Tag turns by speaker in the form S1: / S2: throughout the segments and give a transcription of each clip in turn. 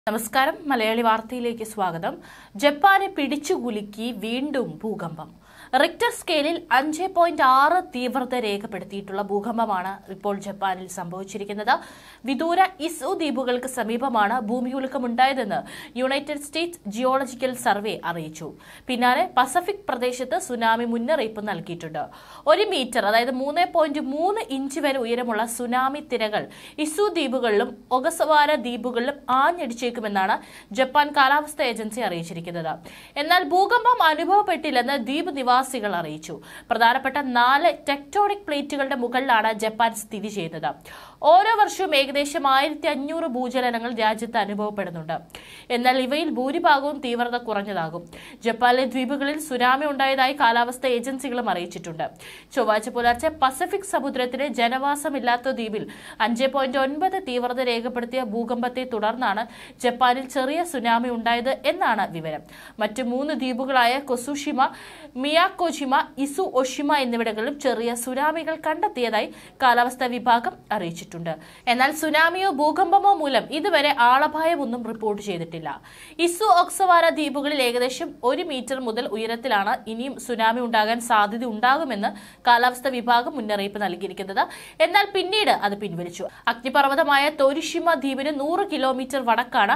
S1: നമസ്കാരം മലയാളി വാർത്തയിലേക്ക് സ്വാഗതം. ജപ്പാനെ പിടിച്ചുകുലുക്കി വീണ്ടും ഭൂകമ്പം. റിക്ടർ സ്കെയിലിൽ 5.6 തീവ്രത രേഖപ്പെടുത്തിയിട്ടുള്ള ഭൂകമ്പമാണ് ഇപ്പോൾ ജപ്പാനിൽ സംഭവിച്ചിരിക്കുന്നത്. വിദൂര ഇസു ദ്വീപുകൾക്ക് സമീപമാണ് ഭൂമികുലുക്കമുണ്ടായതെന്ന് യുണൈറ്റഡ് സ്റ്റേറ്റ്സ് ജിയോളജിക്കൽ സർവേ അറിയിച്ചു. പിന്നാലെ പസഫിക് പ്രദേശത്ത് സുനാമി മുന്നറിയിപ്പ് നൽകിയിട്ടുണ്ട്. 1 മീറ്റർ അതായത് 3.3 ഇഞ്ച് വരെ ഉയരമുള്ള സുനാമി തിരകൾ ഇസു ദ്വീപുകളിലും ഒഗസവാര ദ്വീപുകളിലും ആഞ്ഞടിച്ചേക്കുമെന്നാണ് ജപ്പാൻ കാലാവസ്ഥാ ഏജൻസി അറിയിച്ചിരിക്കുന്നത്. എന്നാൽ ഭൂകമ്പം അനുഭവപ്പെട്ടില്ലെന്ന് ദ്വീപ് നിവാസികൾ അറിയിച്ചു. പ്രധാനപ്പെട്ട 4 ടെക്ടോണിക് പ്ലേറ്റുകളുടെ മുകളിലാണ് ജപ്പാൻ സ്ഥിതി ചെയ്യുന്നത്. ഓരോ വർഷവും ഏകദേശം 1500 ഭൂചലനങ്ങൾ രാജ്യത്ത് അനുഭവപ്പെടുന്നുണ്ട്. എന്നാൽ ഇവയിൽ ഭൂരിഭാഗവും തീവ്രത കുറഞ്ഞതാകും. ജപ്പാനിലെ ദ്വീപുകളിൽ സുനാമി ഉണ്ടായതായി കാലാവസ്ഥാ ഏജൻസികളും അറിയിച്ചിട്ടുണ്ട്. ചൊവ്വാഴ്ച പുലർച്ചെ പസഫിക് സമുദ്രത്തിലെ ജനവാസമില്ലാത്ത ദ്വീപിൽ 5.9 തീവ്രത രേഖപ്പെടുത്തിയ ഭൂകമ്പത്തെ തുടർന്നാണ് ജപ്പാനിൽ ചെറിയ സുനാമി ഉണ്ടായത് എന്നാണ് വിവരം. മറ്റു 3 ദ്വീപുകളായ കൊസുഷിമ, മിയാക്കോജിമ, ഇസു ഒഷിമ എന്നിവിടങ്ങളിലും ചെറിയ സുനാമികൾ കണ്ടെത്തിയതായി കാലാവസ്ഥാ വിഭാഗം അറിയിച്ചിട്ടുണ്ട്. എന്നാൽ സുനാമിയോ ഭൂകമ്പമോ മൂലം ഇതുവരെ ആളപായമൊന്നും റിപ്പോർട്ട് ചെയ്തിട്ടില്ല. ഇസു ഒക്സവാര ദ്വീപുകളിൽ ഏകദേശം 1 മീറ്റർ മുതൽ ഉയരത്തിലാണ് ഇനിയും സുനാമി ഉണ്ടാകാൻ സാധ്യത ഉണ്ടാകുമെന്ന് കാലാവസ്ഥാ വിഭാഗം മുന്നറിയിപ്പ് നൽകിയിരിക്കുന്നത്. എന്നാൽ പിന്നീട് അത് പിൻവലിച്ചു. അഗ്നിപർവ്വതമായ തോരിഷിമ ദ്വീപിന് 100 കിലോമീറ്റർ വടക്കാണ്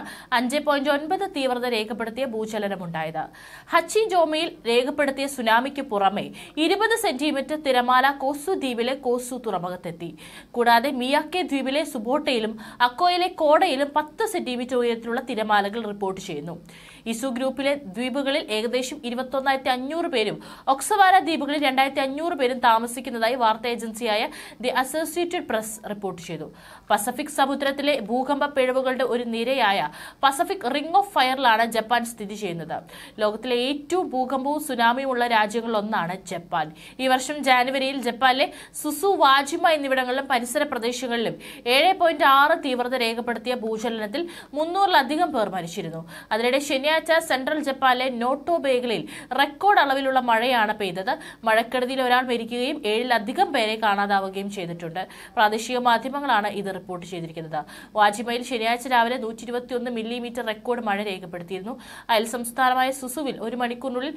S1: 5.9 തീവ്രത രേഖപ്പെടുത്തിയ ഭൂചലനമുണ്ടായത്. ഹച്ചിജോമയിൽ രേഖപ്പെടുത്തിയ സുനാമിക്ക് പുറമെ 20 സെന്റിമീറ്റർ തിരമാല കോസു ദ്വീപിലെ കോസു തുറമുഖത്തെത്തി. കൂടാതെ മിയാക്കെ ദ്വീപിലെ സുബോട്ടയിലും അക്കോയിലെ കോഡയിലും 10 സെന്റിമീറ്റർ ഉയരത്തിലുള്ള തിരമാലകൾ റിപ്പോർട്ട് ചെയ്യുന്നു. ഇസു ഗ്രൂപ്പിലെ ദ്വീപുകളിൽ ഏകദേശം 21,500 പേരും ഒക്സവാര ദ്വീപുകളിൽ 2,500 പേരും താമസിക്കുന്നതായി വാർത്താ ഏജൻസിയായ ദി അസോസിയേറ്റഡ് പ്രസ് റിപ്പോർട്ട് ചെയ്തു. പസഫിക് സമുദ്രത്തിലെ ഭൂകമ്പ പിഴവുകളുടെ ഒരു നിരയായ പസഫിക് റിംഗ് ഓഫ് ഫയറിലാണ് ജപ്പാൻ സ്ഥിതി ചെയ്യുന്നത്. ലോകത്തിലെ ഏറ്റവും ഭൂകമ്പവും സുനാമിയും ഉള്ള രാജ്യങ്ങളിലൊന്നാണ് ജപ്പാൻ. ഈ വർഷം ജാനുവരിയിൽ ജപ്പാനിലെ സുസു, വാജിമ എന്നിവിടങ്ങളിലും പരിസര പ്രദേശങ്ങളിലും 7.6 തീവ്രത രേഖപ്പെടുത്തിയ ഭൂചലനത്തിൽ 300-ലധികം പേർ മരിച്ചിരുന്നു. അതിനിടെ ശനിയാഴ്ച സെൻട്രൽ ജപ്പാനിലെ നോട്ടോ മേഖലയിൽ റെക്കോർഡ് അളവിലുള്ള മഴയാണ് പെയ്തത്. മഴക്കെടുതിയിൽ ഒരാൾ മരിക്കുകയും 7-ലധികം പേരെ കാണാതാവുകയും ചെയ്തിട്ടുണ്ട്. പ്രാദേശിക മാധ്യമങ്ങളാണ് ഇത് റിപ്പോർട്ട് ചെയ്തിരിക്കുന്നത്. വാജിമയിൽ ശനിയാഴ്ച രാവിലെ 121 മില്ലിമീറ്റർ റെക്കോർഡ് മഴ രേഖപ്പെടുത്തിയിരുന്നു. അയൽ സംസ്ഥാനമായ സുസുവിൽ 1 മണിക്കൂറിനുള്ളിൽ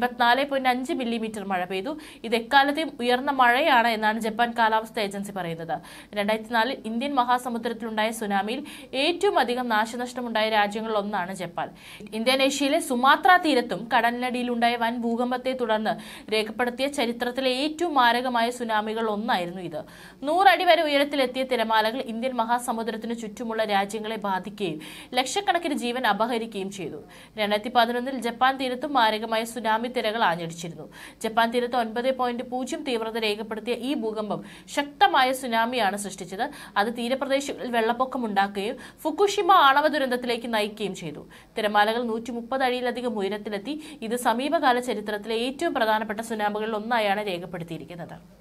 S1: 84.5 മില്ലിമീറ്റർ മഴ പെയ്തു. ഇത് എക്കാലത്തെയും ഉയർന്ന മഴയാണ് എന്നാണ് ജപ്പാൻ കാലാവസ്ഥാ ഏജൻസി പറയുന്നത്. 2004 ഇന്ത്യൻ മഹാസമുദ്രത്തിലുണ്ടായ സുനാമിയിൽ ഏറ്റവും അധികം നാശനഷ്ടമുണ്ടായ രാജ്യങ്ങളിലൊന്നാണ് ജപ്പാൻ. ഇന്തോനേഷ്യയിലെ സുമാത്ര തീരത്തും കടലിനടിയിലുണ്ടായ വൻ ഭൂകമ്പത്തെ തുടർന്ന് രേഖപ്പെടുത്തിയ ചരിത്രത്തിലെ ഏറ്റവും മാരകമായ സുനാമികൾ ഒന്നായിരുന്നു ഇത്. 100 അടി വരെ ഉയരത്തിലെത്തിയ തിരമാലകൾ ഇന്ത്യൻ മഹാസമുദ്രത്തിനു ചുറ്റുമുള്ള രാജ്യങ്ങളെ ബാധിക്കുകയും ലക്ഷക്കണക്കിന് ജീവൻ അപഹരിക്കുകയും ചെയ്തു. 2011 ജപ്പാൻ തീരത്തും മാരകമായ സുനാമി തിരകൾ ആഞ്ഞടിച്ചിരുന്നു. ജപ്പാൻ തീരത്ത് 9.0 തീവ്രത രേഖപ്പെടുത്തിയ ഈ ഭൂകമ്പം ശക്തമായ സുനാമിയാണ് സൃഷ്ടിച്ചത്. അത് തീരപ്രദേശങ്ങളിൽ വെള്ളപ്പൊക്കമുണ്ടാക്കുകയും ഫുകുഷിമ ആണവ ദുരന്തത്തിലേക്ക് നയിക്കുകയും ചെയ്തു. തിരമാലകൾ 130 അടിയിലധികം ഉയരത്തിലെത്തി. ഇത് സമീപകാല ചരിത്രത്തിലെ ഏറ്റവും പ്രധാനപ്പെട്ട സുനാമികളിൽ ഒന്നായാണ് രേഖപ്പെടുത്തിയിരിക്കുന്നത്.